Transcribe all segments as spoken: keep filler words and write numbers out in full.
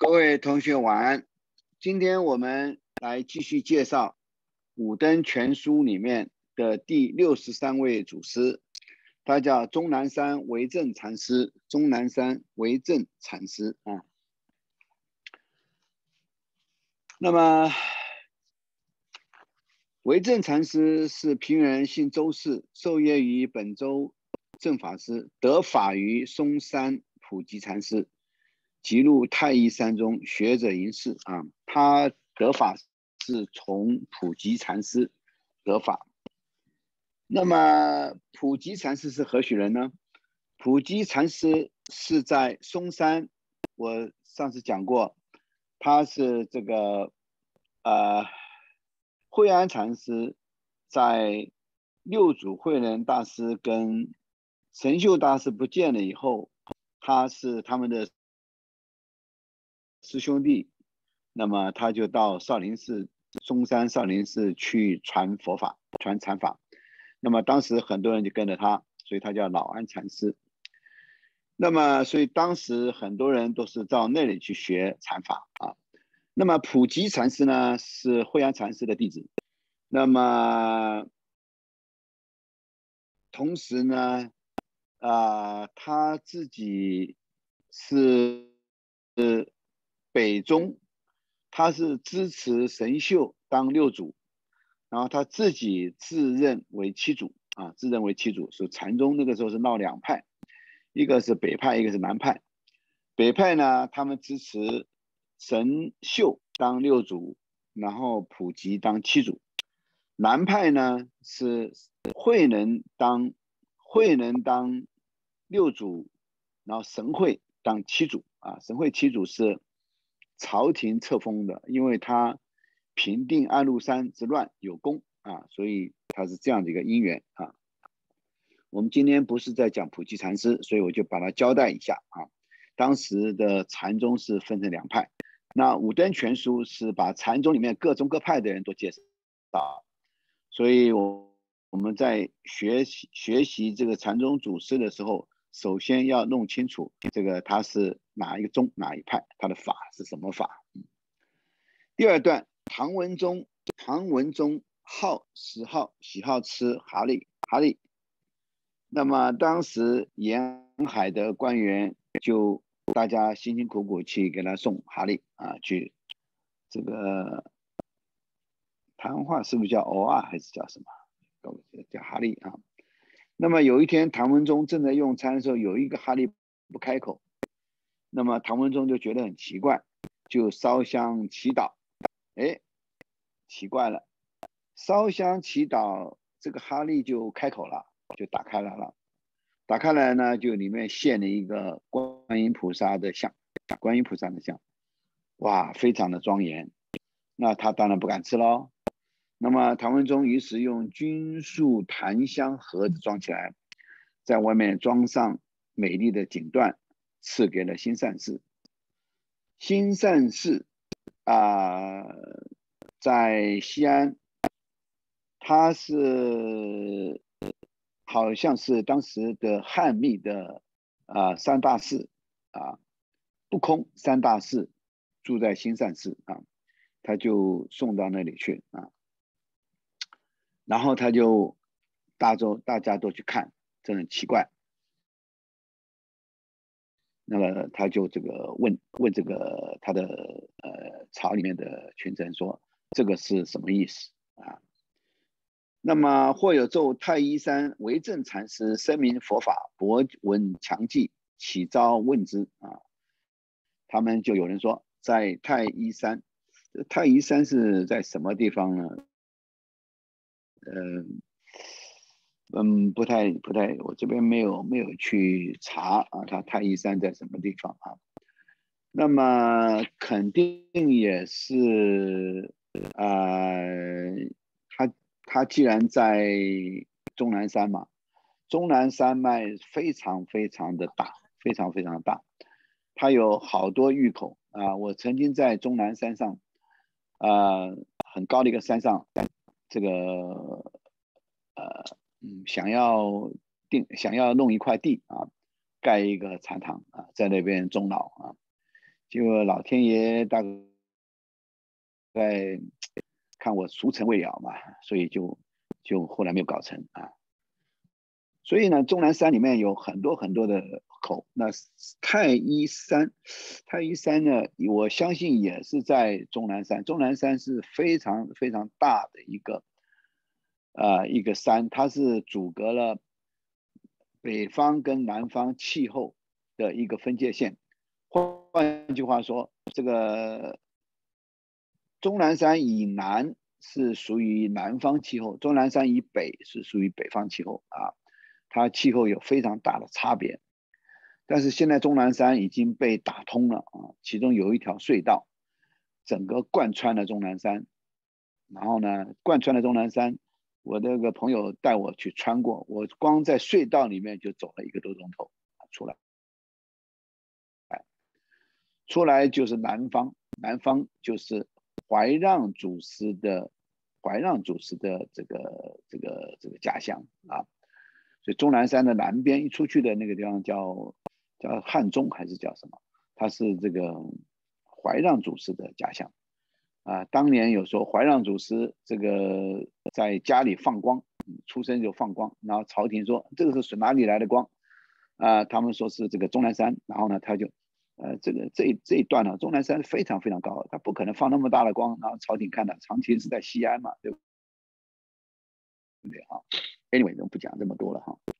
各位同学晚安。今天我们来继续介绍《五灯全书》里面的第六十三位祖师，他叫钟南山为正禅师。钟南山为正禅师啊。那么，为正禅师是平原姓周氏，受业于本州正法师，得法于嵩山普吉禅师。即入太乙山中，学者吟示啊，他得法是从普吉禅师得法。那么普吉禅师是何许人呢？普吉禅师是在嵩山，我上次讲过，他是这个呃惠安禅师在六祖慧能大师跟神秀大师不见了以后，他是他们的师兄弟，那么他就到少林寺，嵩山少林寺去传佛法，传禅法。那么当时很多人就跟着他，所以他叫老安禅师。那么所以当时很多人都是到那里去学禅法啊。那么普吉禅师呢是惠安禅师的弟子，那么同时呢，啊、呃，他自己是北宗，他是支持神秀当六祖，然后他自己自认为七祖啊，自认为七祖。所以禅宗那个时候是闹两派，一个是北派，一个是南派。北派呢，他们支持神秀当六祖，然后普吉当七祖。南派呢是慧能当慧能当六祖，然后神会当七祖啊。神会七祖是朝廷册封的，因为他平定安禄山之乱有功啊，所以他是这样的一个因缘啊。我们今天不是在讲普吉禅师，所以我就把它交代一下啊。当时的禅宗是分成两派，那五灯全书是把禅宗里面各宗各派的人都介绍，所以我我们在学习学习这个禅宗祖师的时候，首先要弄清楚这个他是哪一个宗哪一派，他的法是什么法。第二段，唐文宗，唐文宗好嗜好，喜好吃哈利哈利。那么当时沿海的官员就大家辛辛苦苦去给他送哈利啊，去这个谈话是不是叫偶啊，还是叫什么？叫哈利啊。那么有一天唐文宗正在用餐的时候，有一个哈利不开口，那么唐文宗就觉得很奇怪，就烧香祈祷。哎，奇怪了，烧香祈祷，这个哈利就开口了，就打开来了。打开来呢，就里面现了一个观音菩萨的像，观音菩萨的像，哇，非常的庄严。那他当然不敢吃喽。那么唐文宗于是用菌素檀香盒子装起来，在外面装上美丽的锦缎，赐给了新善士。新善士啊、呃，在西安，他是好像是当时的汉密的啊、呃、三大士啊，不空三大士住在新善寺啊，他就送到那里去啊。然后他就大众大家都去看，这很奇怪。那么他就这个问问这个他的呃朝里面的群臣说，这个是什么意思啊？那么或有奏太乙山为正禅师声明佛法，博闻强记，启招问之啊。他们就有人说，在太乙山，太乙山是在什么地方呢？嗯、呃、嗯，不太不太，我这边没有没有去查啊，他太乙山在什么地方啊？那么肯定也是，呃，他他既然在终南山嘛，终南山脉非常非常的大，非常非常的大，它有好多峪口啊。我曾经在终南山上，呃，很高的一个山上，这个呃嗯，想要定想要弄一块地啊，盖一个禅堂啊，在那边终老啊。 结果老天爷大概看我熟成未了嘛，所以就就后来没有搞成啊。所以呢，终南山里面有很多很多的口。那太一山，太一山呢，我相信也是在终南山。终南山是非常非常大的一个呃一个山，它是阻隔了北方跟南方气候的一个分界线。换句话说，这个终南山以南是属于南方气候，终南山以北是属于北方气候啊，它气候有非常大的差别。但是现在终南山已经被打通了啊，其中有一条隧道，整个贯穿了终南山。然后呢，贯穿了终南山，我那个朋友带我去穿过，我光在隧道里面就走了一个多钟头出来。出来就是南方，南方就是怀让祖师的怀让祖师的这个这个这个家乡啊。所以终南山的南边一出去的那个地方叫叫汉中还是叫什么？它是这个怀让祖师的家乡啊。当年有说怀让祖师这个在家里放光，出生就放光，然后朝廷说这个是哪里来的光啊？他们说是这个终南山，然后呢他就呃这个这这一段呢，终南山非常非常高，他不可能放那么大的光，然后朝廷看到，长期是在西安嘛，对不对啊 ？Anyway， 就不讲这么多了哈。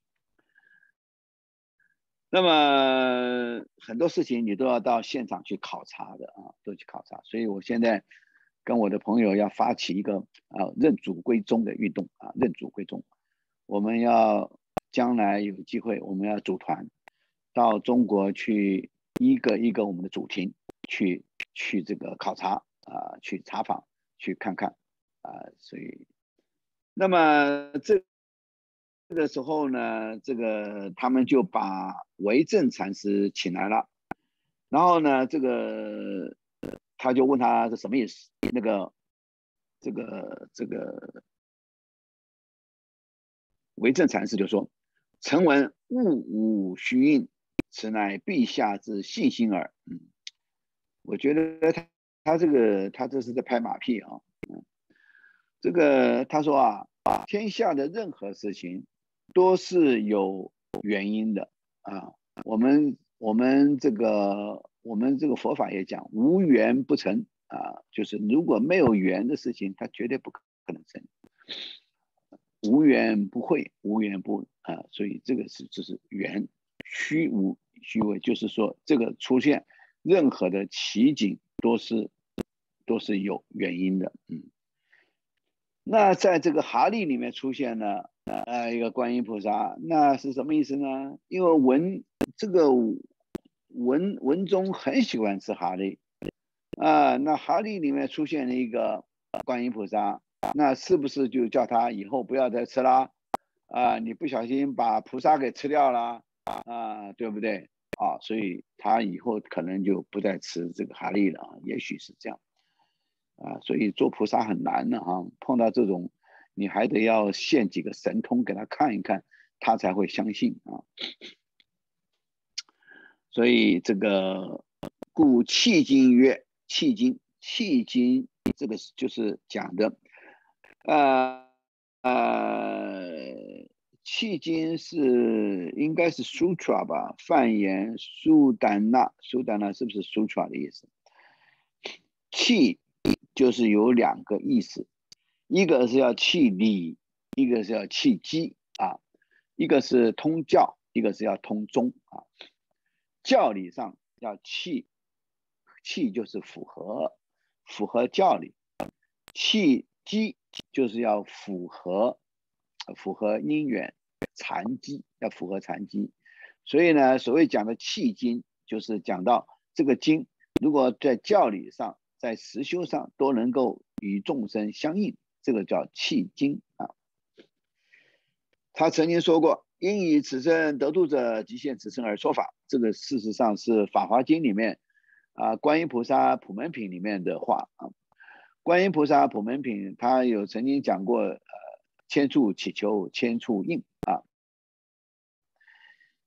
那么很多事情你都要到现场去考察的啊，都去考察。所以我现在跟我的朋友要发起一个啊认祖归宗的运动啊，认祖归宗。我们要将来有机会，我们要组团到中国去一个一个我们的祖庭去去这个考察啊，去查访去看看啊。所以，那么这。这个时候呢，这个他们就把维正禅师请来了，然后呢，这个他就问他是什么意思？那个这个这个维正禅师就说：“臣闻物无虚应，此乃陛下之信心耳。”嗯，我觉得他他这个他这是在拍马屁啊。嗯，这个他说啊，天下的任何事情都是有原因的啊。我们我们这个我们这个佛法也讲无缘不成啊，就是如果没有缘的事情，它绝对不可能成。无缘不会，无缘不啊，所以这个是就是缘，虚无虚伪，就是说这个出现任何的奇景都是都是有原因的。嗯。那在这个哈利里面出现了呃一个观音菩萨，那是什么意思呢？因为文这个文文中很喜欢吃哈利啊，那哈利里面出现了一个观音菩萨，那是不是就叫他以后不要再吃啦？啊，你不小心把菩萨给吃掉了啊，对不对？啊，所以他以后可能就不再吃这个哈利了，也许是这样。啊，所以做菩萨很难的哈，碰到这种，你还得要现几个神通给他看一看，他才会相信啊。所以这个故契经曰，契经，契经这个就是讲的，呃呃，契经是应该是 sutra 吧，梵言苏丹那，苏丹那是不是 sutra 的意思？契就是有两个意思，一个是要契理，一个是要契机啊，一个是通教，一个是要通宗啊。教理上要契，契就是符合符合教理，契机就是要符合符合因缘禅机，要符合禅机。所以呢，所谓讲的契经，就是讲到这个经如果在教理上在实修上都能够与众生相应，这个叫契经啊。他曾经说过：“应以此生得度者，即现此生而说法。”这个事实上是《法华经》里面啊，观音菩萨普门品里面的话啊。观音菩萨普门品，他有曾经讲过，呃，千处祈求千处应啊。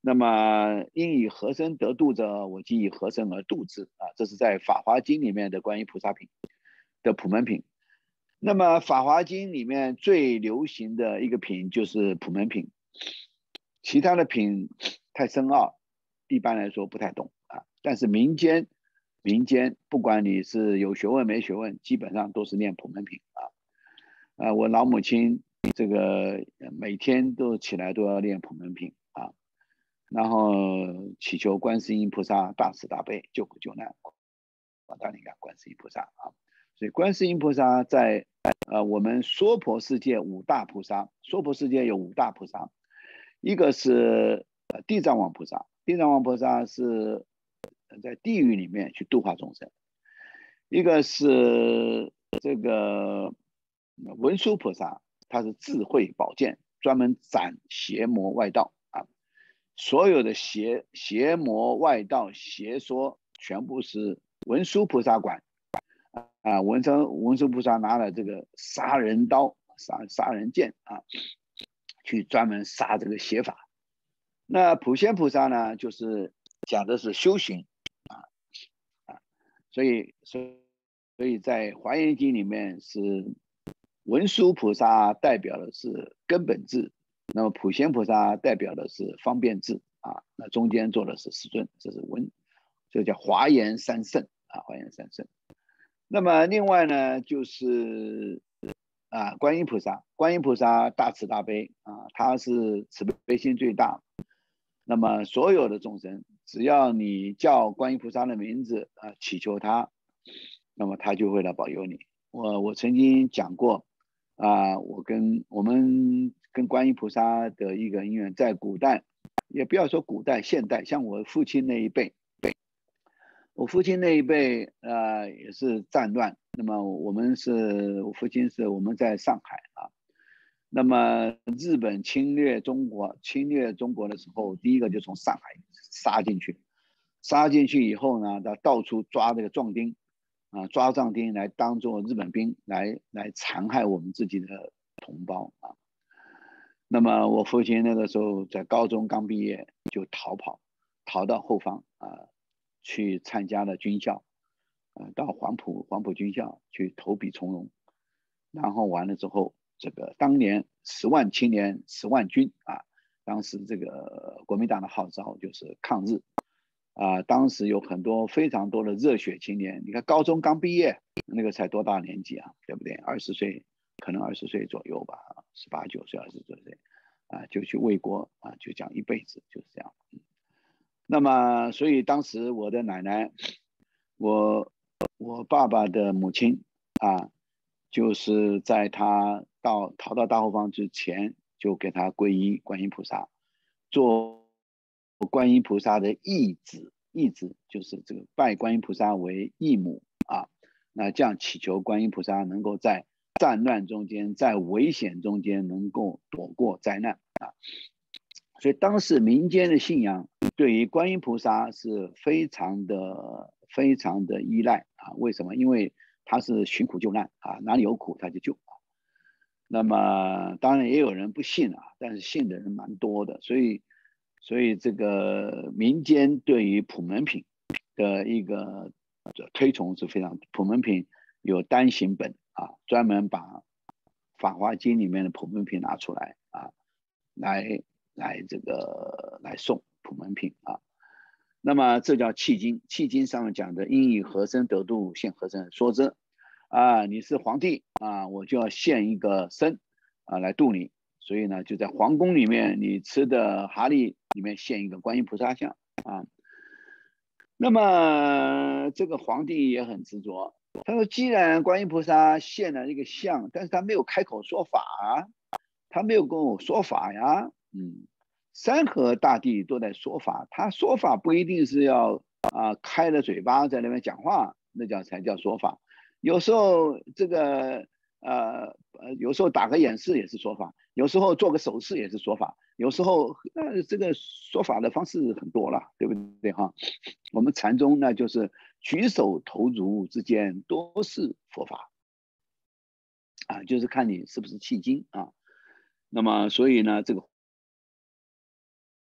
那么因以和身得度者，我即以和身而度之啊，这是在《法华经》里面的观音菩萨品的普门品。那么《法华经》里面最流行的一个品就是普门品，其他的品太深奥，一般来说不太懂啊。但是民间民间不管你是有学问没学问，基本上都是念普门品啊。啊，我老母亲这个每天都起来都要念普门品啊，然后祈求观世音菩萨大慈大悲，救苦救难，广大灵感观世音菩萨啊。所以观世音菩萨在呃我们娑婆世界五大菩萨，娑婆世界有五大菩萨，一个是地藏王菩萨，地藏王菩萨是在地狱里面去度化众生；一个是这个文殊菩萨，他是智慧宝剑，专门斩邪魔外道啊，所有的邪邪魔外道邪说全部是文殊菩萨管啊，文殊文殊菩萨拿了这个杀人刀、杀杀人剑啊，去专门杀这个邪法。那普贤菩萨呢，就是讲的是修行啊啊，所以所以所以在华严经里面是文殊菩萨代表的是根本智，那么普贤菩萨代表的是方便智啊，那中间做的是世尊，这是文，这叫华严三圣啊，华严三圣。那么另外呢，就是啊，观音菩萨，观音菩萨大慈大悲啊，他是慈悲心最大。那么所有的众生，只要你叫观音菩萨的名字啊，祈求他，那么他就会来保佑你。我我曾经讲过啊，我跟我们跟观音菩萨的一个因缘，在古代，也不要说古代，现代，像我父亲那一辈。我父亲那一辈，呃，也是战乱。那么我们是，我父亲是我们在上海啊。那么日本侵略中国，侵略中国的时候，第一个就从上海杀进去，杀进去以后呢，他到处抓这个壮丁，啊，抓壮丁来当做日本兵来来残害我们自己的同胞啊。那么我父亲那个时候在高中刚毕业就逃跑，逃到后方啊。去参加了军校，呃，到黄埔黄埔军校去投笔从戎，然后完了之后，这个当年十万青年十万军啊，当时这个国民党的号召就是抗日啊，当时有很多非常多的热血青年，你看高中刚毕业，那个才多大年纪啊，对不对？二十岁，可能二十岁左右吧，十八九岁二十多岁啊，就去为国啊，就讲一辈子就是这样。那么，所以当时我的奶奶，我我爸爸的母亲啊，就是在他到逃到大后方之前，就给他皈依观音菩萨，做观音菩萨的义子，义子就是这个拜观音菩萨为义母啊，那这样祈求观音菩萨能够在战乱中间，在危险中间能够躲过灾难啊。所以当时民间的信仰对于观音菩萨是非常的非常的依赖啊。为什么？因为他是寻苦救难啊，哪里有苦他就救啊。那么当然也有人不信啊，但是信的人蛮多的。所以所以这个民间对于普门品的一个推崇是非常，普门品有单行本啊，专门把《法华经》里面的普门品拿出来啊，来。来这个来送普门品啊，那么这叫契经，契经上面讲的因以和身得度，现和身说之啊，你是皇帝啊，我就要现一个身啊来度你，所以呢就在皇宫里面，你吃的哈利里面现一个观音菩萨像啊。那么这个皇帝也很执着，他说既然观音菩萨现了一个像，但是他没有开口说法啊，他没有跟我说法呀。嗯，山河大地都在说法，他说法不一定是要啊、呃、开了嘴巴在那边讲话，那叫才叫说法。有时候这个呃呃，有时候打个眼势也是说法，有时候做个手势也是说法，有时候呃这个说法的方式很多了，对不对哈？我们禅宗呢，就是举手投足之间都是佛法啊，就是看你是不是契经啊。那么所以呢，这个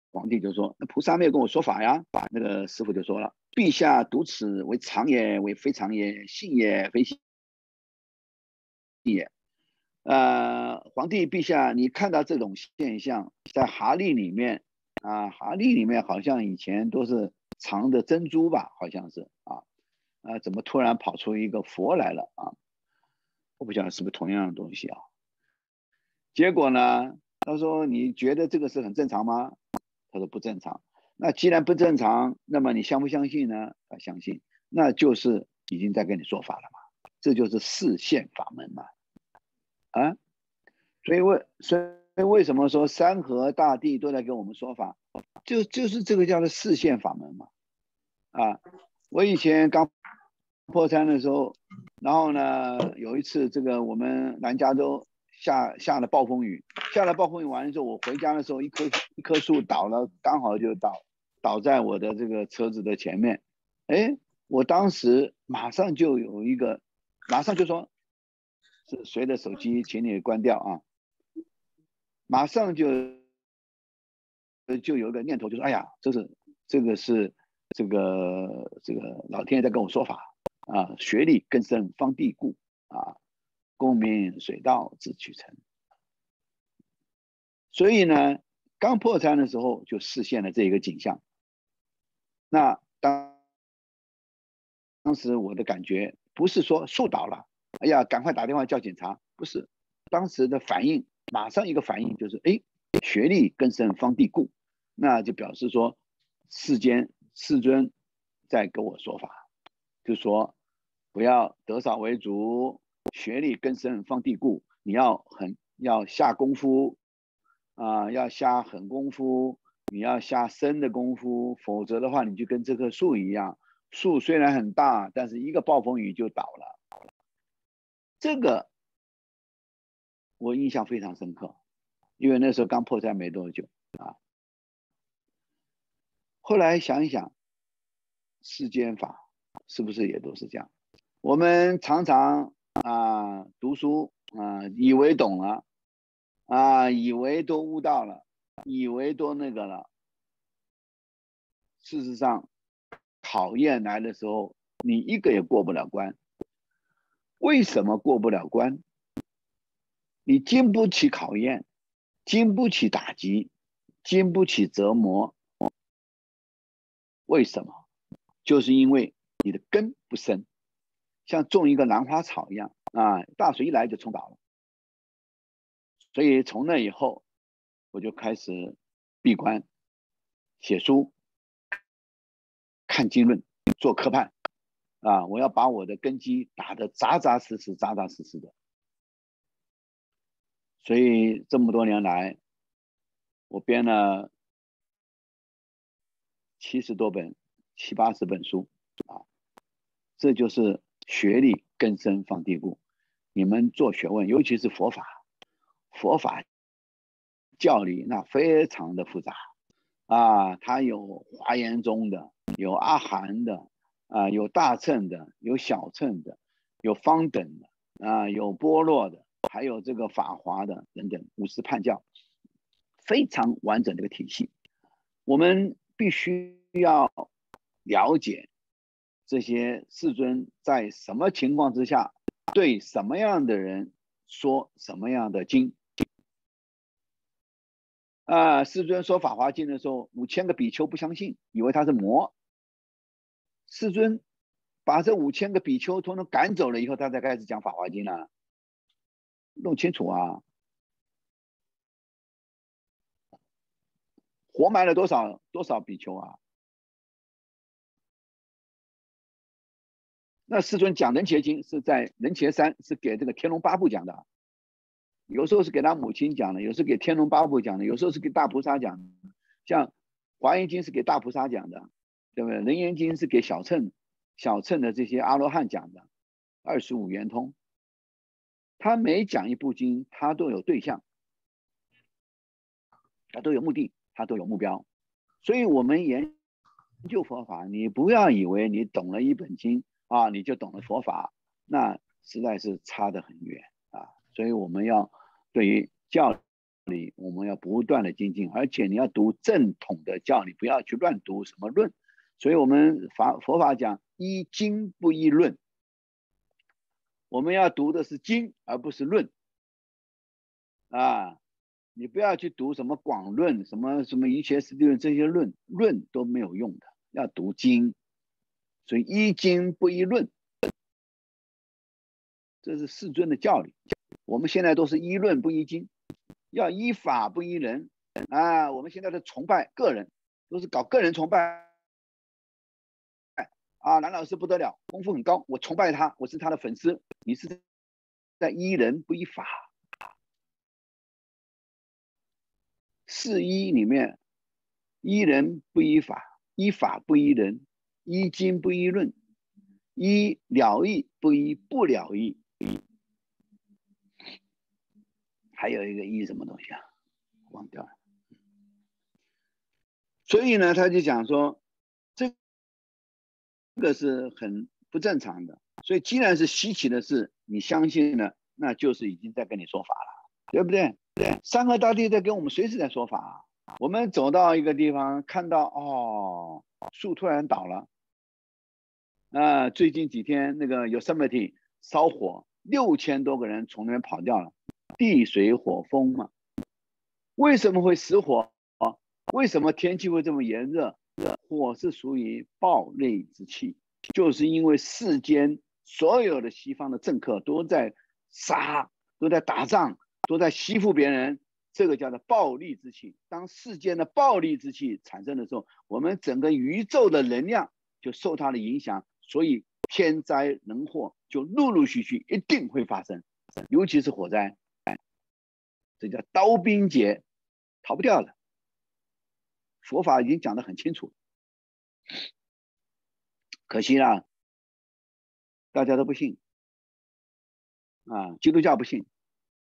皇帝就说：“那菩萨没有跟我说法呀。”那个师傅就说了：“陛下读此为常也，为非常也，信也，非信也。呃，皇帝陛下，你看到这种现象，在蛤蜊里面啊，蛤蜊里面好像以前都是藏的珍珠吧，好像是啊，啊，怎么突然跑出一个佛来了啊？我不晓得是不是同样的东西啊？结果呢，他说你觉得这个是很正常吗？他说不正常。那既然不正常，那么你相不相信呢？他相信，那就是已经在跟你说法了嘛，这就是示现法门嘛，啊。所以为所以为什么说山河大地都在给我们说法，就就是这个叫做示现法门嘛，啊，我以前刚破山的时候，然后呢有一次这个我们南加州下下了暴风雨，下了暴风雨完了之后，我回家的时候一棵一棵树倒了，刚好就倒倒在我的这个车子的前面，哎，我当时马上就有一个，马上就说，是谁的手机，请你关掉啊。马上就就有一个念头，就是哎呀，这是这个是这个这个老天爷在跟我说法啊，学历更深方地固啊，功名水到自取成。所以呢，刚破山的时候就实现了这一个景象。那当当时我的感觉不是说树倒了，哎呀，赶快打电话叫警察，不是，当时的反应马上一个反应就是，哎，学历更深方地固。那就表示说，世间世尊在跟我说法，就说不要得少为主，学历更深方地固，你要很要下功夫啊、呃，要下狠功夫，你要下深的功夫，否则的话你就跟这棵树一样，树虽然很大，但是一个暴风雨就倒了。这个我印象非常深刻，因为那时候刚破山没多久啊。后来想一想，世间法是不是也都是这样？我们常常啊读书啊，以为懂了啊，以为都悟到了，以为都那个了。事实上，考验来的时候，你一个也过不了关。为什么过不了关？你经不起考验，经不起打击，经不起折磨。为什么？就是因为你的根不深，像种一个兰花草一样啊，大水一来就冲倒了。所以从那以后，我就开始闭关、写书、看经论、做科判啊，我要把我的根基打得扎扎实实、扎扎实实的。所以这么多年来，我编了七十多本、七八十本书啊，这就是学历根深放地固。你们做学问，尤其是佛法，佛法教理那非常的复杂啊，它有华严宗的，有阿含的啊，有大乘的，有小乘的，有方等的啊，有般若的，还有这个法华的等等，五十判教，非常完整的一个体系。我们必须要了解这些世尊在什么情况之下对什么样的人说什么样的经啊。世尊说《法华经》的时候，五千个比丘不相信，以为他是魔。世尊把这五千个比丘统统赶走了以后，他才开始讲《法华经》呢。弄清楚啊！活埋了多少多少比丘啊？那世尊讲人伽经是在人伽山，是给这个天龙八部讲的，有时候是给他母亲讲的，有时候给天龙八部讲的，有时候是给大菩萨讲的。像华严经是给大菩萨讲的，对不对？人言经是给小乘小乘的这些阿罗汉讲的，二十五圆通。他每讲一部经，他都有对象，他都有目的，他都有目标。所以我们研究佛法，你不要以为你懂了一本经啊，你就懂了佛法，那实在是差得很远啊。所以我们要对于教理，我们要不断的精进，而且你要读正统的教理，不要去乱读什么论。所以我们法佛法讲依经不依论，我们要读的是经而不是论啊。你不要去读什么广论、什么什么一切实地论，这些论论都没有用的，要读经。所以依经不依论，这是世尊的教理。我们现在都是依论不依经，要依法不依人啊。我们现在的崇拜个人，都是搞个人崇拜啊。南老师不得了，功夫很高，我崇拜他，我是他的粉丝。你是在依人不依法。四依里面，依人不依法，依法不依人，依经不依论，依了义不依不了义。还有一个依什么东西啊？忘掉了。所以呢，他就讲说，这个是很不正常的。所以既然是稀奇的事，你相信了，那就是已经在跟你说法了，对不对？对，山河大地在跟我们随时在说法。我们走到一个地方，看到哦，树突然倒了。啊、呃，最近几天那个 Yosemite 烧火，六千多个人从那边跑掉了，地水火风嘛。为什么会失火？为什么天气会这么炎热？火是属于暴戾之气，就是因为世间所有的西方的政客都在杀，都在打仗，都在欺负别人，这个叫做暴戾之气。当世间的暴戾之气产生的时候，我们整个宇宙的能量就受它的影响，所以天灾人祸就陆陆续续一定会发生，尤其是火灾，这叫刀兵劫，逃不掉的。佛法已经讲得很清楚，可惜啦，大家都不信啊，基督教不信，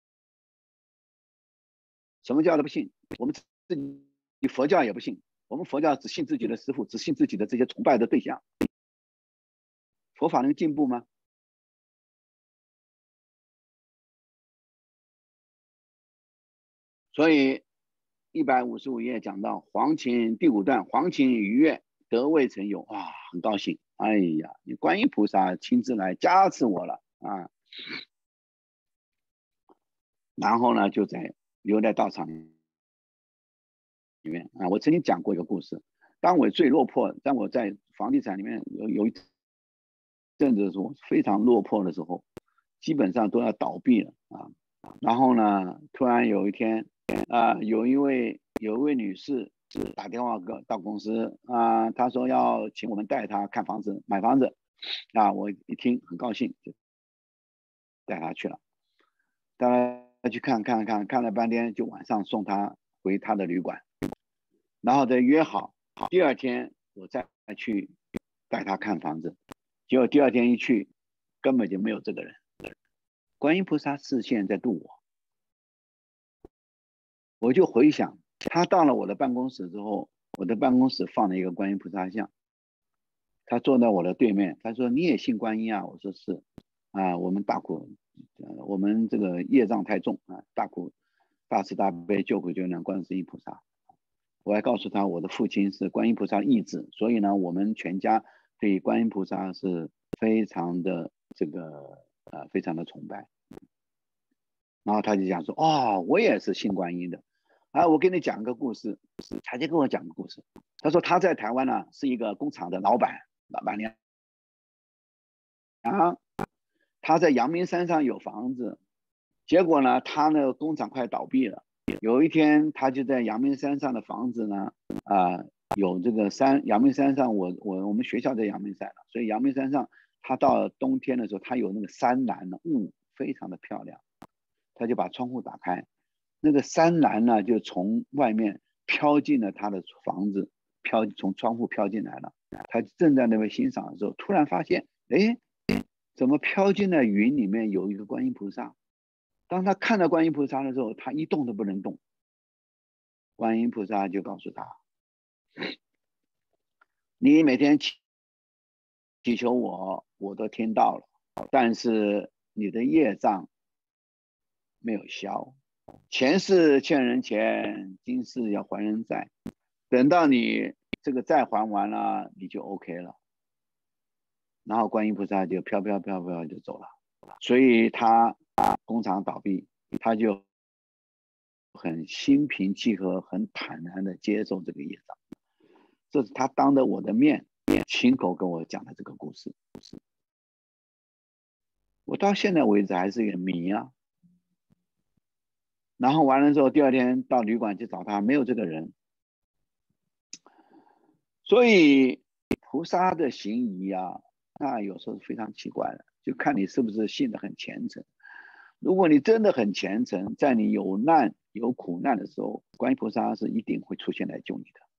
什么教都不信，我们自己佛教也不信，我们佛教只信自己的师父，只信自己的这些崇拜的对象，佛法能进步吗？所以一百五十五页讲到黄秦第五段，黄秦愉悦得未曾有，哇，很高兴，哎呀，你观音菩萨亲自来加持我了啊！然后呢，就在留在道场里面啊。我曾经讲过一个故事，当我最落魄，当我在房地产里面有有一阵子的时候非常落魄的时候，基本上都要倒闭了啊。然后呢，突然有一天啊，有一位有一位女士打电话到公司啊，她说要请我们带她看房子、买房子啊。我一听很高兴，就带她去了。带她去看看看看了半天，就晚上送她回她的旅馆，然后再约好第二天我再去带她看房子。结果第二天一去，根本就没有这个人。观音菩萨示现在度我，我就回想，他到了我的办公室之后，我的办公室放了一个观音菩萨像，他坐在我的对面，他说：“你也信观音啊？”我说：“是，啊，我们大苦，呃，我们这个业障太重啊，大苦大慈大悲救苦救难观世音菩萨。”我还告诉他，我的父亲是观音菩萨义子，所以呢，我们全家对观音菩萨是非常的这个呃，非常的崇拜。然后他就讲说：“哦，我也是信观音的。”啊，我给你讲个故事。他就跟我讲个故事。他说他在台湾呢是一个工厂的老板，老板娘啊，他在阳明山上有房子，结果呢，他那个工厂快倒闭了。有一天，他就在阳明山上的房子呢，啊、呃，有这个山，阳明山上我我我们学校在阳明山了，所以阳明山上，他到冬天的时候，他有那个山岚的雾，非常的漂亮。他就把窗户打开，那个山岚呢就从外面飘进了他的房子，飘从窗户飘进来了。他正在那边欣赏的时候，突然发现，哎，怎么飘进了云里面有一个观音菩萨？当他看到观音菩萨的时候，他一动都不能动。观音菩萨就告诉他：“你每天祈祈求我，我都听到了，但是你的业障没有消。 前世欠人钱，今世要还人债，等到你这个债还完了，你就 OK 了。然后观音菩萨就飘飘飘飘就走了，所以他工厂倒闭，他就很心平气和、很坦然的接受这个业障。这是他当着我的面亲口跟我讲的这个故事。我到现在为止还是一个谜啊。然后完了之后，第二天到旅馆去找他，没有这个人。所以菩萨的行仪啊，那有时候是非常奇怪的，就看你是不是信得很虔诚。如果你真的很虔诚，在你有难有苦难的时候，观音菩萨是一定会出现来救你的。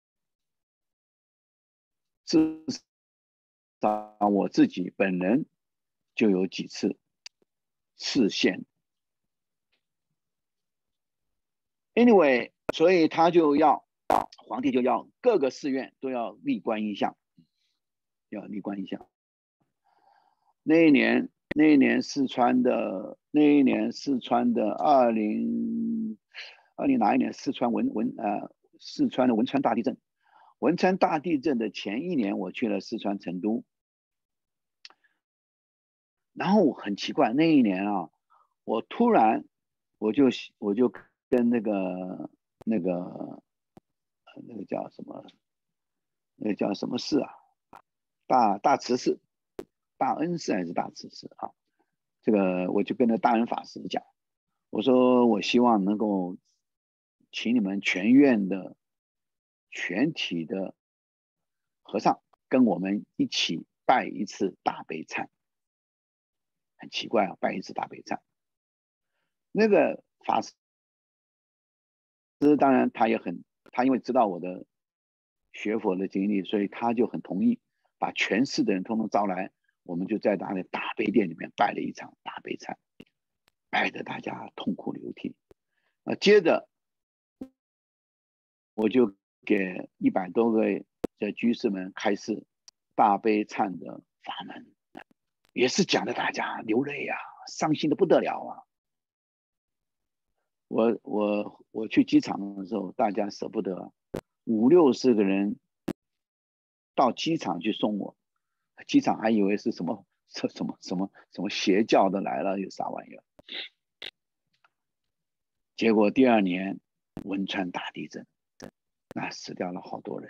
至少我自己本人就有几次示现。Anyway， 所以他就要皇帝就要各个寺院都要立观音像，要立观音像。那一年，那一年四川的那一年四川的二零二零哪一年？四川汶汶呃四川的汶川大地震。汶川大地震的前一年，我去了四川成都。然后很奇怪，那一年啊，我突然我就我就跟那个那个那个叫什么，那个叫什么寺啊？大大慈寺、大恩寺还是大慈寺啊？这个我就跟那大恩法师讲，我说我希望能够请你们全院的全体的和尚跟我们一起拜一次大悲忏。很奇怪啊，拜一次大悲忏。那个法师当然他也很，他因为知道我的学佛的经历，所以他就很同意把全市的人通通招来，我们就在他的大悲殿里面拜了一场大悲忏，拜得大家痛哭流涕。啊，接着我就给一百多个的居士们开示大悲忏的法门，也是讲的大家流泪啊，伤心的不得了啊。我我我去机场的时候，大家舍不得，五六十个人到机场去送我，机场还以为是什么什么什么什么邪教的来了，有啥玩意儿？结果第二年汶川大地震，那死掉了好多人，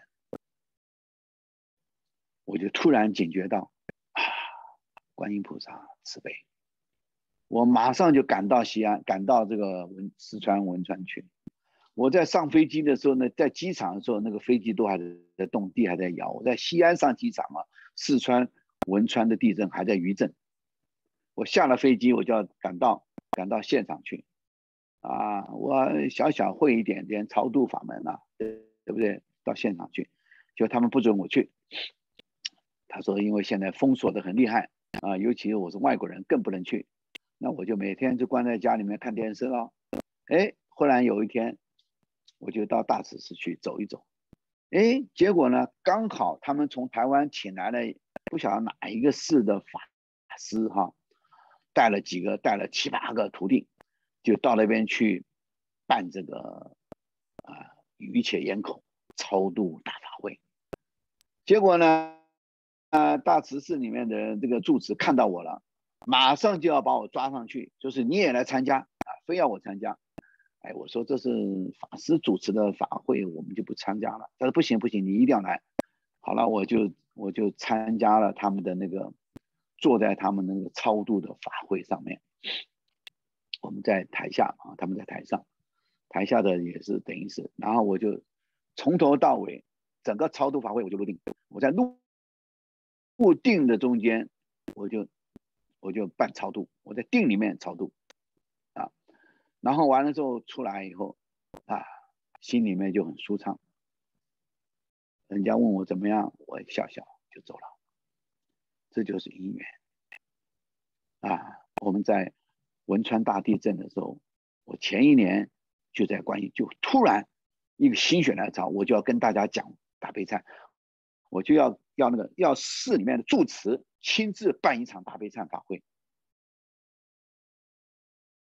我就突然警觉到啊，观音菩萨慈悲。我马上就赶到西安，赶到这个文四川汶川去。我在上飞机的时候呢，在机场的时候，那个飞机都还在动，地还在摇。我在西安上机场啊，四川汶川的地震还在余震。我下了飞机，我就要赶到赶到现场去，啊，我小小会一点点超度法门啊，对不对？到现场去，就他们不准我去。他说，因为现在封锁的很厉害啊，尤其我是外国人，更不能去。那我就每天就关在家里面看电视了。哎，忽然有一天，我就到大慈寺去走一走。哎，结果呢，刚好他们从台湾请来了不晓得哪一个寺的法师哈，带了几个，带了七八个徒弟，就到那边去办这个啊鱼且咽口超度大法会。结果呢，啊大慈寺里面的这个住持看到我了。马上就要把我抓上去，就是你也来参加啊，非要我参加。哎，我说这是法师主持的法会，我们就不参加了。他说不行不行，你一定要来。好了，我就我就参加了他们的那个，坐在他们那个超度的法会上面。我们在台下啊，他们在台上，台下的也是等于是，然后我就从头到尾整个超度法会我就入定，我在入入定的中间我就。我就办超度，我在定里面超度，啊，然后完了之后出来以后，啊，心里面就很舒畅。人家问我怎么样，我笑笑就走了。这就是因缘啊！我们在汶川大地震的时候，我前一年就在观音，就突然一个心血来潮，我就要跟大家讲大悲忏，我就要要那个要寺里面的住持亲自办一场大悲忏法会。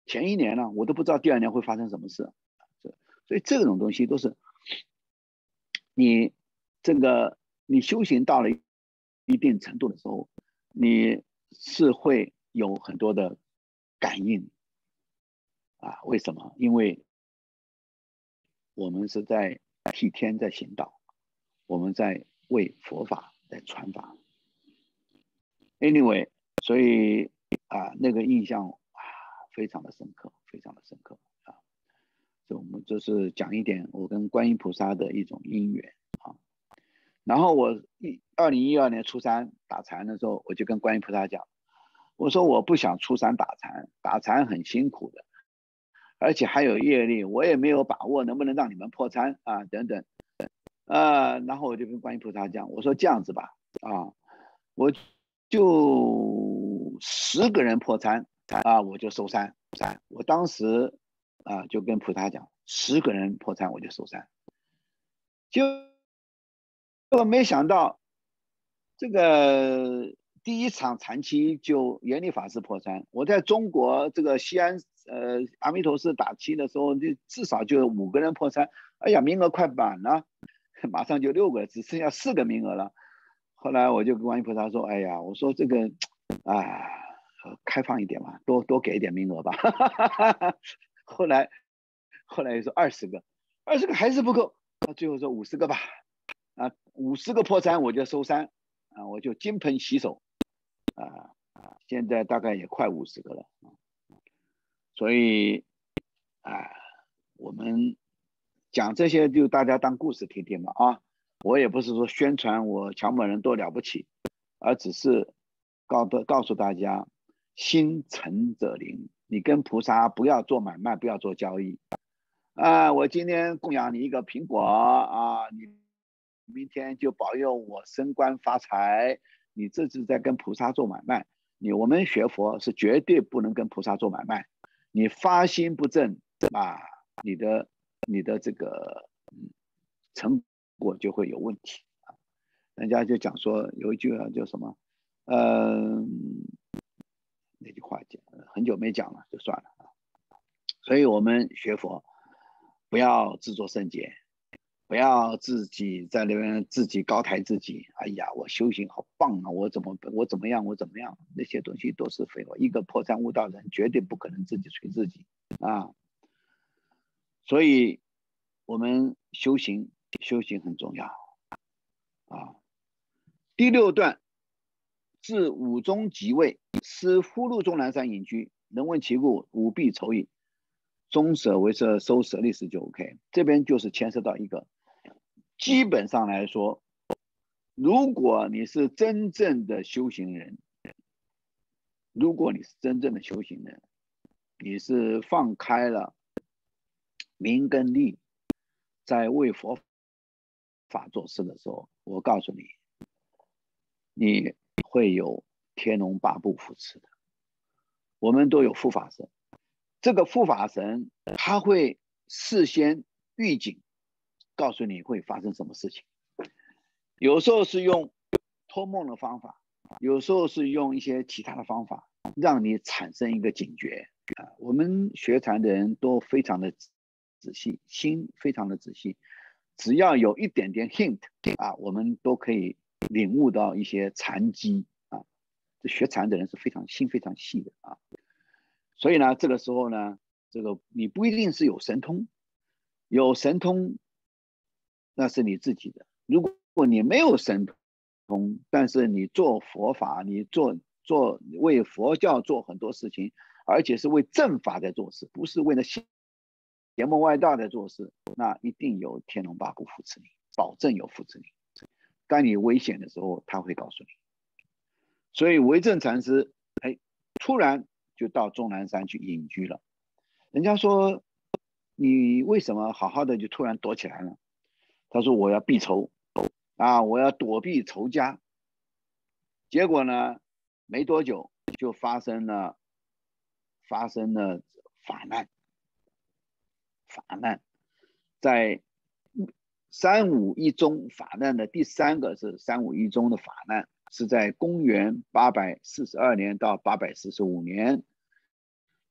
前一年呢，我都不知道第二年会发生什么事。所以这种东西都是你这个你修行到了一定程度的时候，你是会有很多的感应啊。为什么？因为我们是在替天在行道，我们在为佛法在传法。Anyway， 所以啊，那个印象啊非常的深刻，非常的深刻啊。就我们就是讲一点我跟观音菩萨的一种因缘啊。然后我一二零一二年初三打禅的时候，我就跟观音菩萨讲，我说我不想初三打禅，打禅很辛苦的，而且还有业力，我也没有把握能不能让你们破参啊等等。呃，然后我就跟观音菩萨讲，我说这样子吧，啊，我就十个人破参啊，我就收山。我当时啊就跟菩萨讲，十个人破参我就收山。就我没想到，这个第一场禅期就严立法师破参。我在中国这个西安呃阿弥陀寺打七的时候，就至少就五个人破参。哎呀，名额快满了，马上就六个，只剩下四个名额了。后来我就跟观音菩萨说：“哎呀，我说这个啊，开放一点嘛，多多给一点名额吧。”后来后来又说二十个，二十个还是不够，最后说五十个吧。啊，五十个破参我就收山，啊，我就金盆洗手，啊啊，现在大概也快五十个了，所以，啊，我们讲这些就大家当故事听听嘛啊，我也不是说宣传我乔某人多了不起，而只是告的告诉大家，心诚则灵，你跟菩萨不要做买卖，不要做交易，啊，我今天供养你一个苹果啊，你明天就保佑我升官发财，你这是在跟菩萨做买卖。你我们学佛是绝对不能跟菩萨做买卖，你发心不正啊，你的你的这个成果就会有问题啊。人家就讲说有一句啊叫什么，嗯、呃，那句话讲很久没讲了，就算了啊。所以我们学佛不要自作圣洁。不要自己在那边自己高抬自己，哎呀，我修行好棒啊，我怎么我怎么样，我怎么样，那些东西都是废话。一个破参悟道人绝对不可能自己吹自己啊。所以，我们修行修行很重要啊。第六段，自五中即位，师呼入终南山隐居，能问其故，吾必酬矣。中舍为舍，收舍利时就 OK。这边就是牵涉到一个。基本上来说，如果你是真正的修行人，如果你是真正的修行人，你是放开了名跟利，在为佛法做事的时候，我告诉你，你会有天龙八部扶持的。我们都有护法神，这个护法神他会事先预警，告诉你会发生什么事情。有时候是用托梦的方法，有时候是用一些其他的方法，让你产生一个警觉啊。我们学禅的人都非常的仔细，心非常的仔细，只要有一点点 hint 啊，我们都可以领悟到一些禅机啊。这学禅的人是非常心非常细的啊。所以呢，这个时候呢，这个你不一定是有神通，有神通那是你自己的。如果如果你没有神通，但是你做佛法，你做做为佛教做很多事情，而且是为正法在做事，不是为了邪门外道在做事，那一定有天龙八部扶持你，保证有扶持你。当你危险的时候，他会告诉你。所以维正禅师，哎，突然就到终南山去隐居了。人家说你为什么好好的就突然躲起来了？他说我要避仇。啊，我要躲避仇家。结果呢，没多久就发生了发生了法难。法难在三五一中法难的第三个是三五一中的法难，是在公元八百四十二年到八百四十五年。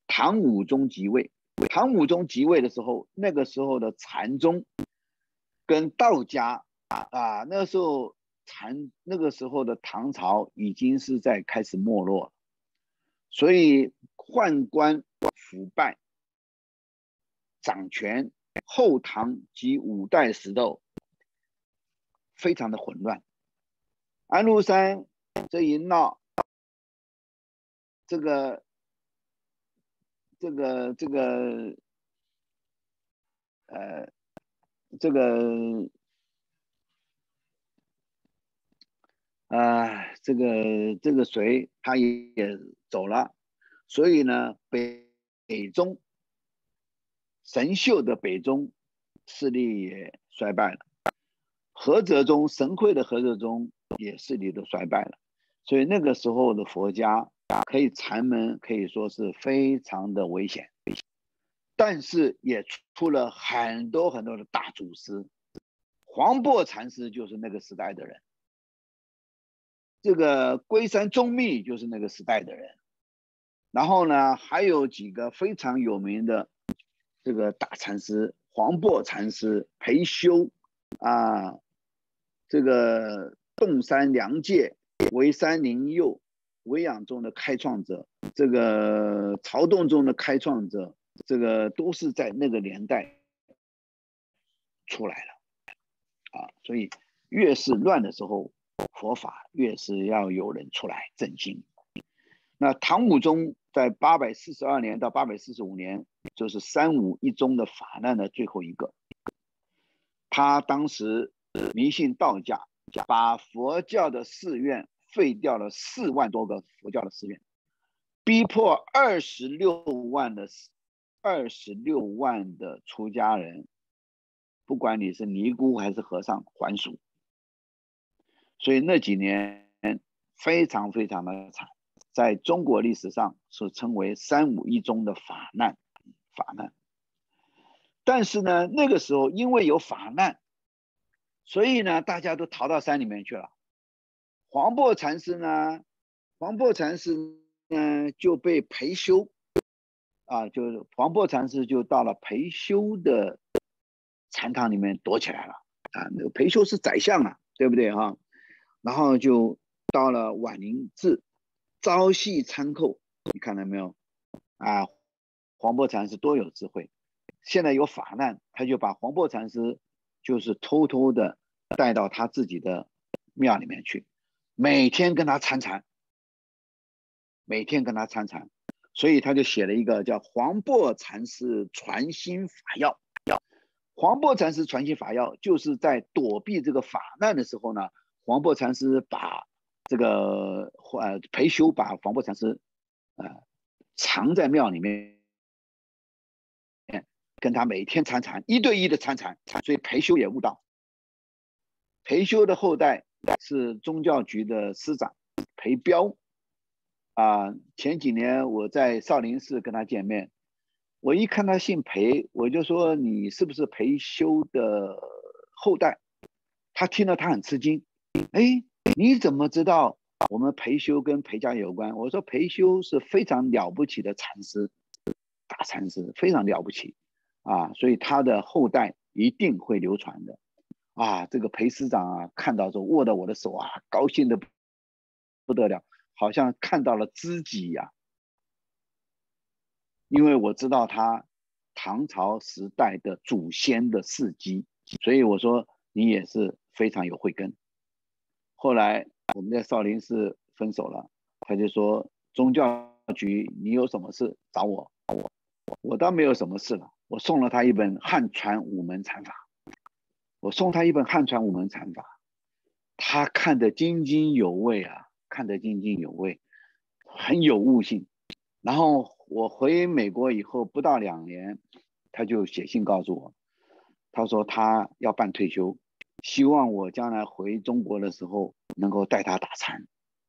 唐武宗即位。唐武宗即位的时候，那个时候的禅宗跟道家啊，那时候禅那个时候的唐朝已经是在开始没落了，所以宦官腐败、掌权，后唐及五代时候非常的混乱。安禄山这一闹，这个这个这个呃这个啊，这个这个谁他也走了，所以呢，北北宗神秀的北宗势力也衰败了，菏泽宗神会的菏泽宗也势力都衰败了，所以那个时候的佛家可以禅门可以说是非常的危险，但是也出了很多很多的大祖师，黄檗禅师就是那个时代的人。这个龟山宗密就是那个时代的人，然后呢，还有几个非常有名的这个大禅师，黄檗禅师、裴修啊，这个洞山良介、沩山灵佑、沩养宗的开创者，这个曹洞宗的开创者，这个都是在那个年代出来了啊，所以越是乱的时候，佛法越是要有人出来振兴。那唐武宗在八百四十二年到八百四十五年，就是三武一宗的法难的最后一个。他当时迷信道家，把佛教的寺院废掉了四万多个佛教的寺院，逼迫二十六万的二十六万的出家人，不管你是尼姑还是和尚，还俗。所以那几年非常非常的惨，在中国历史上是称为三武一宗的法难。法难。但是呢，那个时候因为有法难，所以呢，大家都逃到山里面去了。黄檗禅师呢，黄檗禅师呢就被裴修啊，就是黄檗禅师就到了裴修的禅堂里面躲起来了啊。那个裴修是宰相啊，对不对哈？然后就到了晚宁寺，朝夕参叩。你看到没有啊？黄檗禅师多有智慧，现在有法难，他就把黄檗禅师就是偷偷的带到他自己的庙里面去，每天跟他参禅，每天跟他参禅，所以他就写了一个叫《黄檗禅师传心法要》。黄檗禅师传心法要就是在躲避这个法难的时候呢，黄檗禅师把这个呃裴修把黄檗禅师呃藏在庙里面，跟他每天参禅，一对一的参禅，所以裴修也悟道。裴修的后代是宗教局的司长裴彪啊，前几年我在少林寺跟他见面，我一看他姓裴，我就说你是不是裴修的后代？他听了他很吃惊，哎，你怎么知道我们裴修跟裴家有关？我说裴修是非常了不起的禅师，大禅师，非常了不起啊，所以他的后代一定会流传的啊。这个裴师长啊，看到之后握到我的手啊，高兴的不得了，好像看到了知己呀、啊。因为我知道他唐朝时代的祖先的事迹，所以我说你也是非常有慧根。后来我们在少林寺分手了，他就说宗教局你有什么事找我，我我倒没有什么事了，我送了他一本汉传五门禅法，我送他一本汉传五门禅法，他看得津津有味啊，看得津津有味，很有悟性。然后我回美国以后不到两年，他就写信告诉我，他说他要办退休，希望我将来回中国的时候能够带他打禅。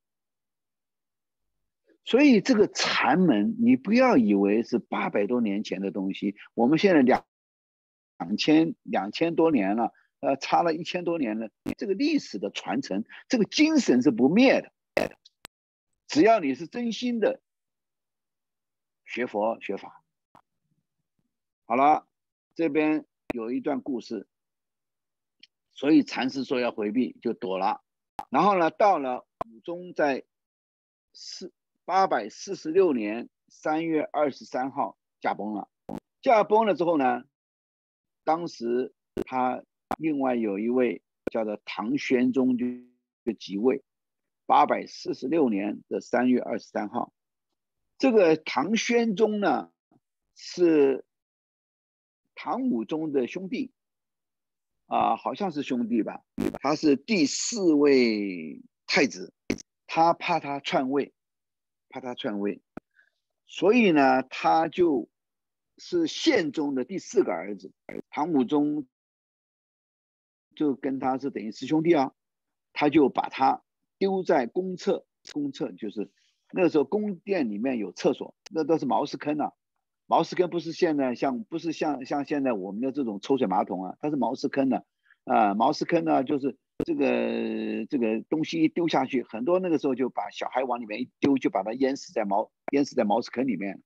所以这个禅门，你不要以为是八百多年前的东西，我们现在两两千两千多年了，呃，差了一千多年了，这个历史的传承，这个精神是不灭的。只要你是真心的学佛学法。好了，这边有一段故事，所以禅师说要回避，就躲了。然后呢，到了武宗在四八百四十六年三月二十三号驾崩了。驾崩了之后呢，当时他另外有一位叫做唐玄宗就即位，八百四十六年的三月二十三号。这个唐玄宗呢，是唐武宗的兄弟啊、呃，好像是兄弟吧。他是第四位太子，他怕他篡位，怕他篡位，所以呢，他就是宪宗的第四个儿子。唐武宗就跟他是等于师兄弟啊，他就把他丢在公厕，公厕就是那个时候宫殿里面有厕所，那都是茅斯坑啊。茅斯坑不是现在像不是像像现在我们的这种抽水马桶啊，它是茅斯坑的啊、呃。茅斯坑呢，就是这个这个东西一丢下去，很多那个时候就把小孩往里面一丢，就把它淹死在茅淹死在茅斯坑里面，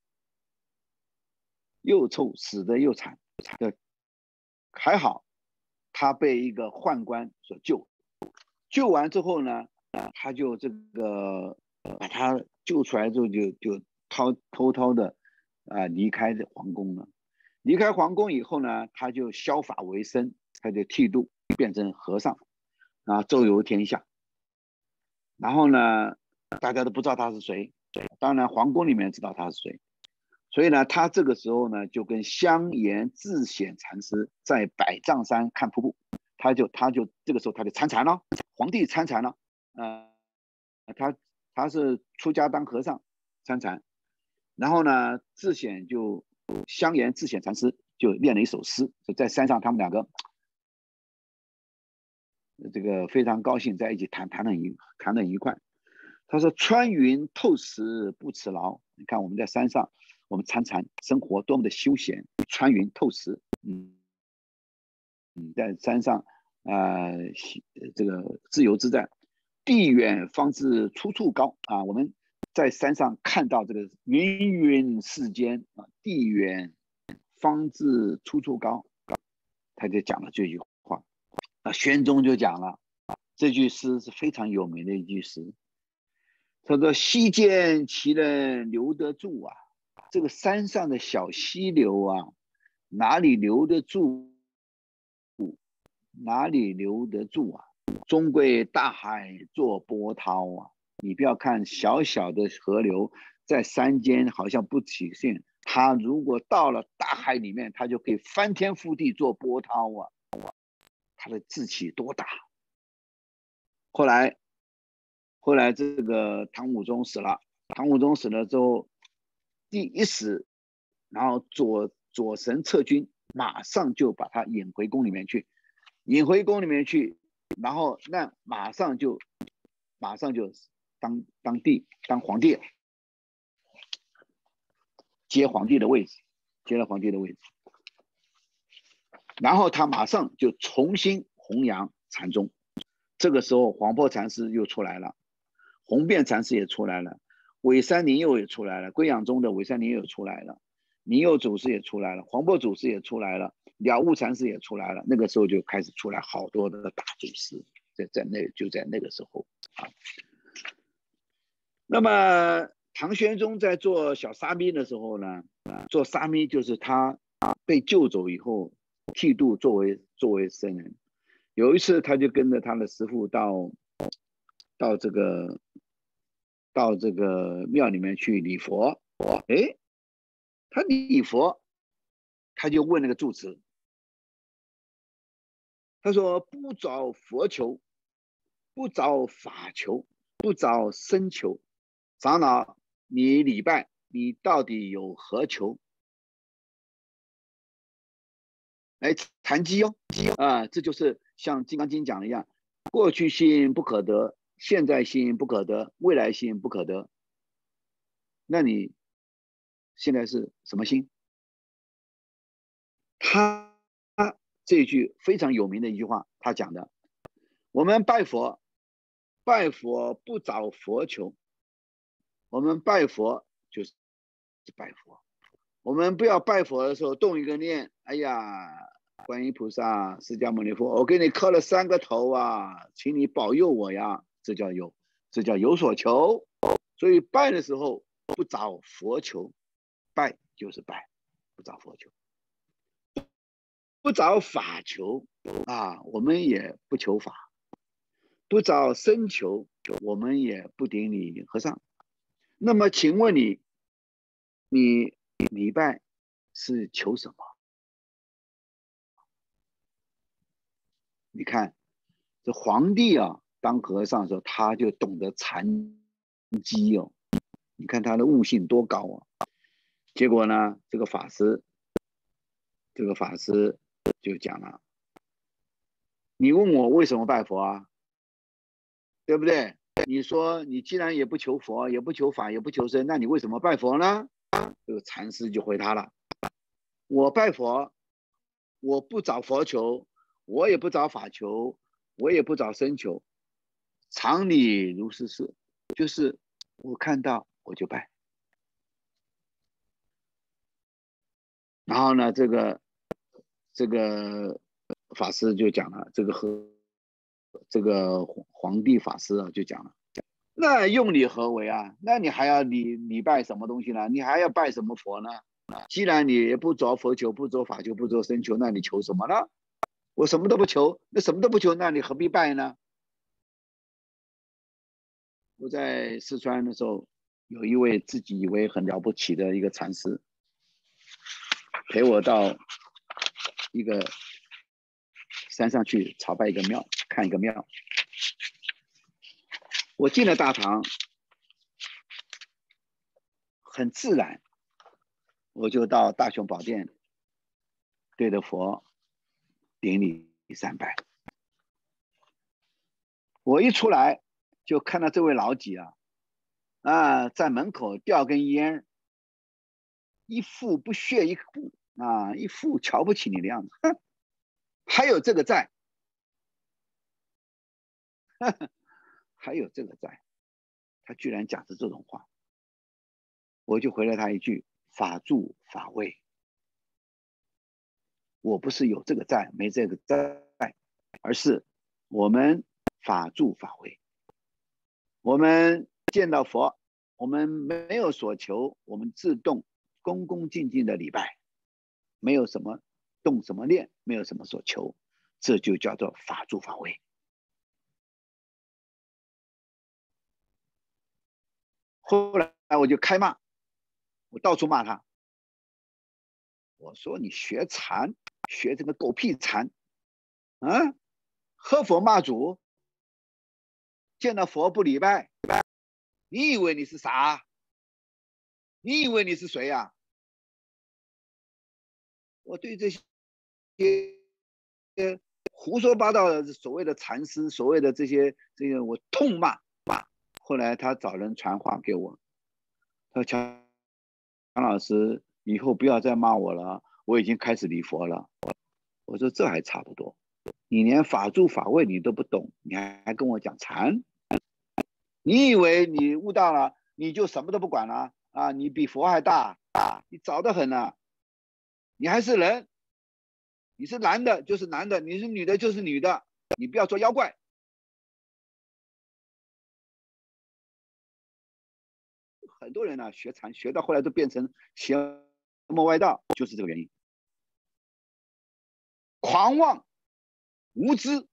又臭死的又惨。还好他被一个宦官所救，救完之后呢，他就这个把他救出来之后就就偷偷偷的啊、呃、离开这皇宫了。离开皇宫以后呢，他就削发为僧，他就剃度变成和尚啊，周游天下。然后呢，大家都不知道他是谁，当然皇宫里面知道他是谁。所以呢，他这个时候呢，就跟香严智显禅师在百丈山看瀑布，他就他就这个时候他就参禅了，皇帝参禅了，呃，他他是出家当和尚参禅，然后呢，智显就香严智显禅师就练了一首诗，就在山上他们两个这个非常高兴在一起谈谈得愉谈得愉快。他说：“穿云透石不辞劳。”你看我们在山上，我们参禅生活多么的休闲，穿云透石。嗯，你在山上啊、呃，这个自由自在。地远方知出处高啊！我们在山上看到这个芸芸世间啊，地远方知出处高，他就讲了这句话啊。玄宗就讲了这句诗是非常有名的一句诗。他说：“溪间其人留得住啊？这个山上的小溪流啊，哪里留得住？哪里留得住啊？终归大海作波涛啊！你不要看小小的河流在山间好像不起劲，它如果到了大海里面，它就可以翻天覆地做波涛啊！它的志气多大！”后来。后来这个唐武宗死了，唐武宗死了之后，第一死，然后左左神策军马上就把他引回宫里面去，引回宫里面去，然后那马上就马上就当当帝当皇帝，接皇帝的位置，接了皇帝的位置，然后他马上就重新弘扬禅宗。这个时候黄檗禅师又出来了。弘辩禅师也出来了，韦山宁佑也出来了，归养宗的韦山宁佑也出来了，宁佑祖师也出来了，黄檗祖师也出来了，了悟禅师也出来了。那个时候就开始出来好多的大祖师，在在那就在那个时候啊。那么唐玄宗在做小沙弥的时候呢，做沙弥就是他被救走以后剃度作为作为僧人。有一次他就跟着他的师父到到这个到这个庙里面去礼佛，哎，他礼佛，他就问那个住持，他说：“不找佛求，不找法求，不找僧求，长老，你礼拜，你到底有何求？”来禅机哦，啊，这就是像《金刚经》讲的一样，过去心不可得，现在心不可得，未来心不可得。那你现在是什么心？他这句非常有名的一句话，他讲的：我们拜佛，拜佛不找佛求，我们拜佛就是是拜佛。我们不要拜佛的时候动一个念，哎呀，观音菩萨、释迦牟尼佛，我给你磕了三个头啊，请你保佑我呀，这叫有，这叫有所求。所以拜的时候不找佛求，拜就是拜，不找佛求，不找法求啊，我们也不求法，不找僧求，我们也不顶礼和尚。那么请问你，你礼拜是求什么？你看这皇帝啊，当和尚的时候，他就懂得禅机哦。你看他的悟性多高啊！结果呢，这个法师，这个法师就讲了：你问我为什么拜佛啊？对不对？你说你既然也不求佛，也不求法，也不求僧，那你为什么拜佛呢？这个禅师就回他了：我拜佛，我不找佛求，我也不找法求，我也不找僧求，常理如是事，就是我看到我就拜。然后呢，这个这个法师就讲了，这个和这个皇帝法师啊就讲了，那用你何为啊？那你还要礼礼拜什么东西呢？你还要拜什么佛呢？既然你不着佛求，不着法求，不着僧求，那你求什么呢？我什么都不求，那什么都不求，那你何必拜呢？我在四川的时候，有一位自己以为很了不起的一个禅师，陪我到一个山上去朝拜一个庙，看一个庙。我进了大堂，很自然，我就到大雄宝殿，对着佛顶礼三拜。我一出来就看到这位老几啊，啊，在门口吊根烟，一副不屑一顾啊，一副瞧不起你的样子，哼，还有这个在，呵呵，还有这个在，他居然讲着这种话，我就回了他一句：法住法位。我不是有这个在没这个在，而是我们法住法位。我们见到佛，我们没有所求，我们自动恭恭敬敬的礼拜，没有什么动什么念，没有什么所求，这就叫做法住法位。后来我就开骂，我到处骂他，我说你学禅，学这个狗屁禅，啊，喝佛骂祖，见到佛不礼拜，你以为你是啥？你以为你是谁呀、啊？我对这些胡说八道的所谓的禅师，所谓的这些这些，我痛骂骂。后来他找人传话给我，他说强强老师，以后不要再骂我了，我已经开始礼佛了。我说这还差不多，你连法住法位你都不懂，你还跟我讲禅？你以为你悟到了，你就什么都不管了啊？你比佛还大啊？你早得很呢，你还是人，你是男的就是男的，你是女的就是女的，你不要做妖怪。很多人呢、啊、学禅学到后来都变成邪魔歪道，就是这个原因，狂妄无知。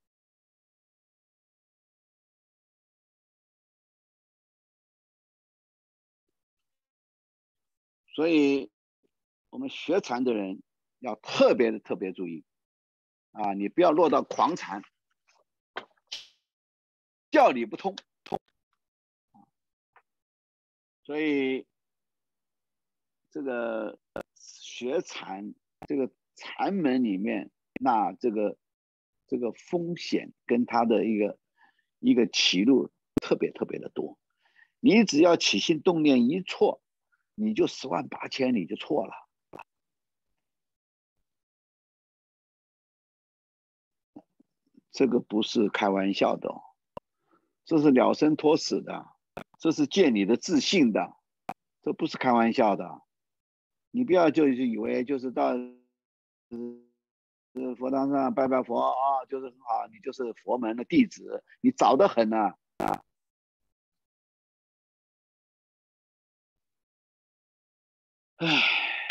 所以我们学禅的人要特别的特别注意啊，你不要落到狂禅，教理不通。所以这个学禅，这个禅门里面，那这个这个风险跟它的一个一个歧路特别特别的多。你只要起心动念一错，你就十万八千里就错了。这个不是开玩笑的哦，这是了生脱死的，这是见你的自信的，这不是开玩笑的。 你不要就是以为就是到呃佛堂上拜拜佛啊，就是很好，你就是佛门的弟子，你早得很呢啊！唉，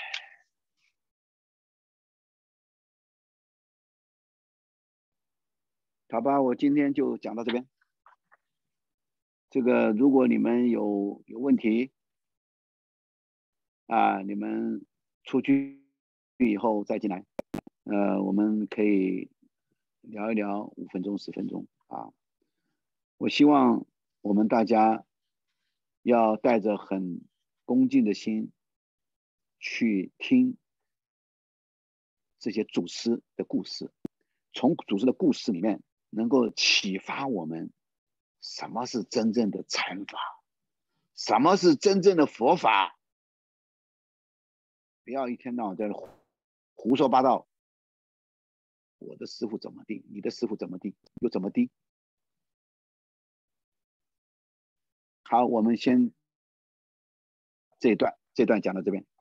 好吧，我今天就讲到这边。这个如果你们有有问题啊，你们出去以后再进来，呃，我们可以聊一聊五分钟、十分钟啊。我希望我们大家要带着很恭敬的心去听这些祖师的故事，从祖师的故事里面能够启发我们什么是真正的禅法，什么是真正的佛法。不要一天到晚在那胡说八道，我的师傅怎么地，你的师傅怎么地，又怎么地。好，我们先这一段这一段讲到这边。